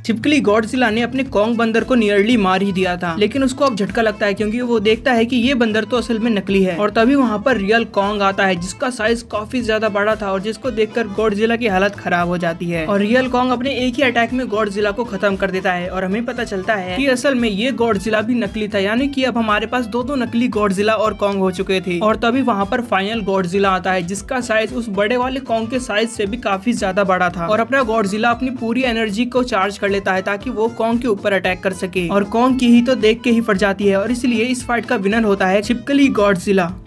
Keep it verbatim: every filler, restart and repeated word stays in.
छिपकली गॉडजिला ने अपने कॉन्ग बंदर को नियरली मार ही दिया था, लेकिन उसको अब झटका लगता है क्योंकि वो देखता है कि ये बंदर तो असल में नकली है। और तभी वहाँ पर रियल कॉन्ग आता है जिसका साइज काफी ज्यादा बड़ा था और जिसको देखकर गॉडजिला की हालत खराब हो जाती है। और रियल कॉन्ग अपने एक ही अटैक में गॉडजिला को खत्म कर देता है और हमें पता चलता है कि असल में ये गॉडजिला भी नकली था, यानी कि अब हमारे पास दो दो नकली गॉडजिला और कॉन्ग हो चुके थे। और तभी वहाँ पर फाइनल गॉडजिला आता है जिसका साइज उस बड़े वाले कॉन्ग के साइज से भी काफी ज्यादा बड़ा था। और अपना गॉडजिला अपनी पूरी एनर्जी को चार्ज कर लेता है ताकि वो कॉन्ग के ऊपर अटैक कर सके। और कॉन्ग की ही तो देख के ही फट जाती है और इसलिए इस फाइट का विनर होता है छिपकली गॉडजिला।